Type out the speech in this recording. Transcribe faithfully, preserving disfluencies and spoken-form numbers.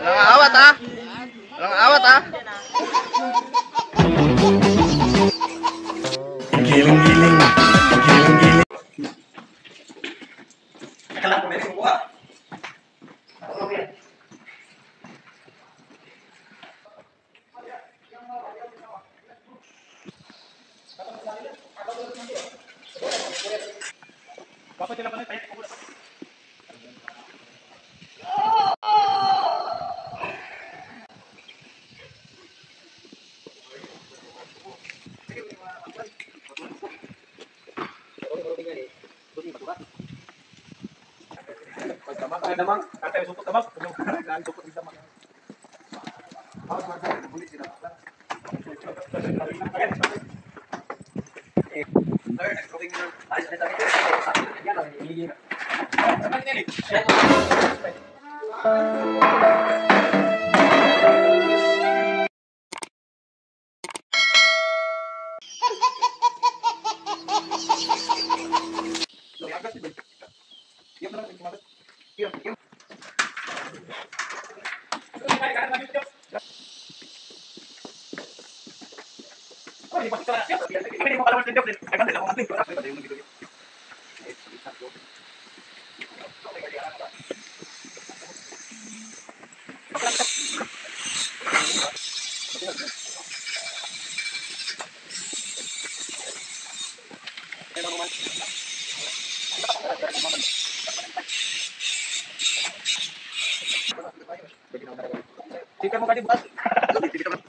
Walang awat ah. Walang awat ah. Giling-giling. Giling-giling. Akala ko meron kuha. Dapat sila pa na tayo. Ay damang, tatay supot damang. Ang supot ng damang. Awas magdala, bulit sila. Sir, nag-cooking na. Ayos na tayo. Yan ang hiligin. Sabi nili. Chicken mo kadi bukas.